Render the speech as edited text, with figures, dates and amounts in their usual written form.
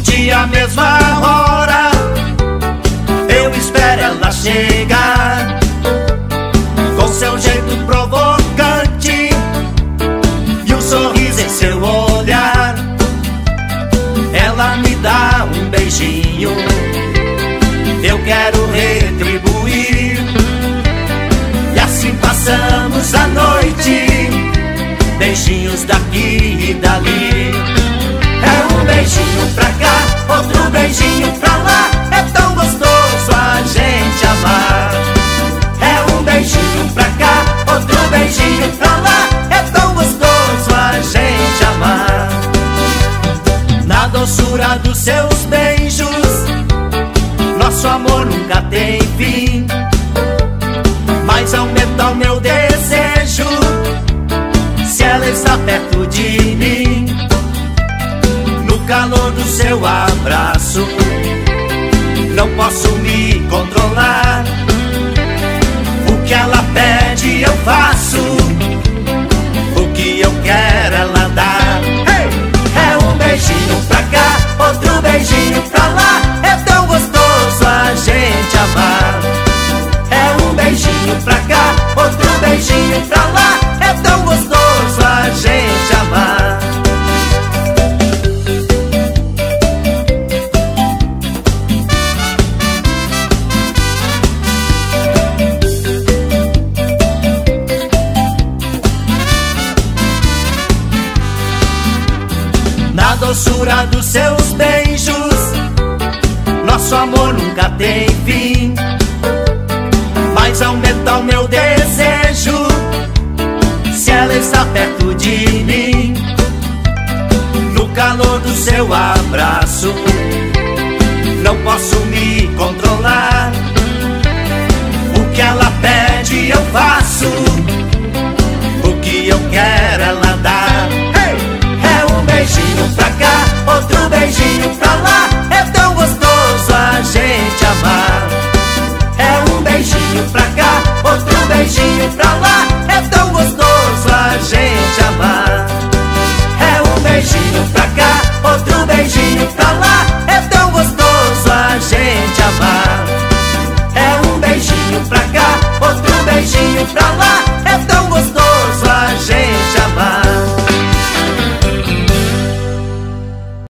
dia a mesma hora eu espero ela chegar, com seu jeito provocante e um sorriso em seu olhar. Ela me dá um beijinho, eu quero retribuir, e assim passamos a noite, beijinhos daqui e dali. É um beijinho pra cá, outro beijinho pra lá, é tão gostoso a gente amar. É um beijinho pra cá, outro beijinho pra lá, é tão gostoso a gente amar. Na doçura dos seus beijos, nosso amor nunca tem fim, mas aumenta o meu desejo se ela está perto de mim. No calor do seu abraço, não posso me controlar. O que ela pede eu faço, o que eu quero ela dá. É um beijinho pra cá, outro beijinho pra lá, é tão gostoso a gente amar. É um beijinho pra cá, outro beijinho pra lá, é tão gostoso a gente amar. Na doçura dos seus beijos, nosso amor nunca tem fim, mas aumenta o meu desejo se ela está perto de mim. No calor do seu abraço, não posso me controlar.